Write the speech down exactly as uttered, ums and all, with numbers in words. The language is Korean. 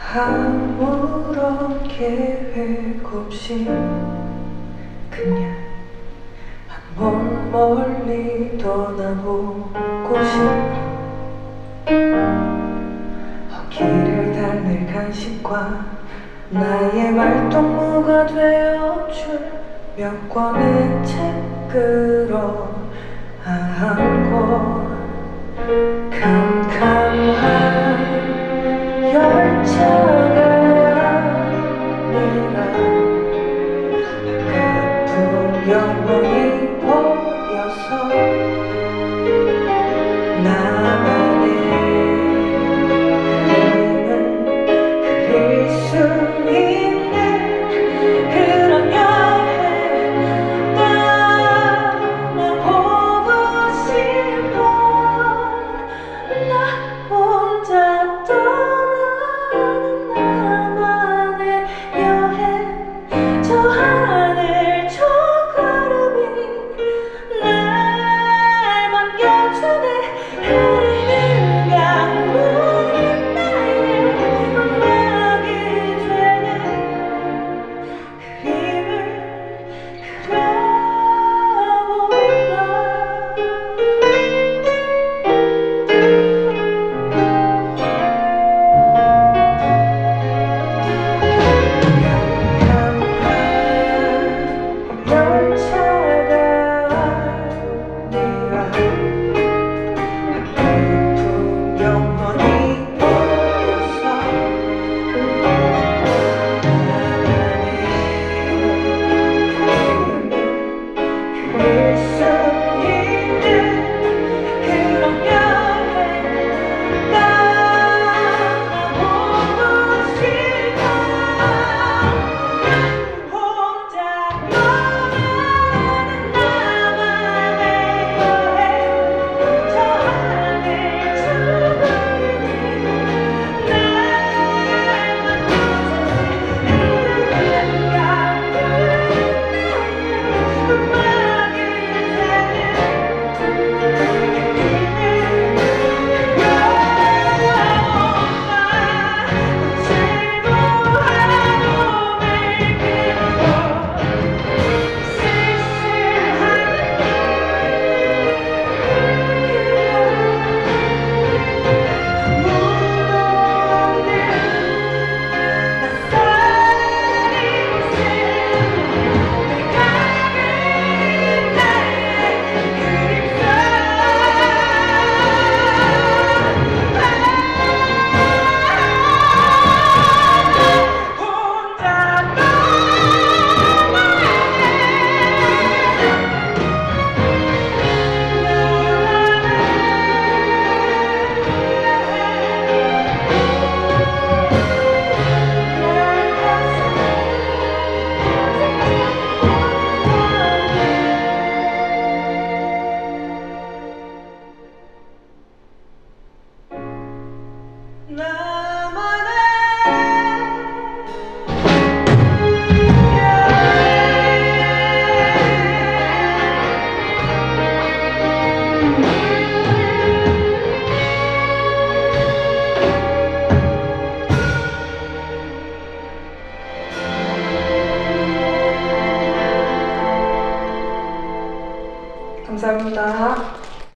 아무런 계획 없이 그냥 한번 멀리 떠나보고 싶어. 길을 달랠 간식과 나의 말동무가 되어줄 몇 권의 책으로 안고 캄캄한 열차가 아니라 가끔 영원히 보여서 나만의 그림을 그릴 수 있는 그런 여행 떠나보고 싶어. 나 혼자 떠나는 나만의 여행, 저 하늘 저 구름이 날 반겨주네. 흐르는 강물이 나의 음악이 되네. 그림을 감사합니다.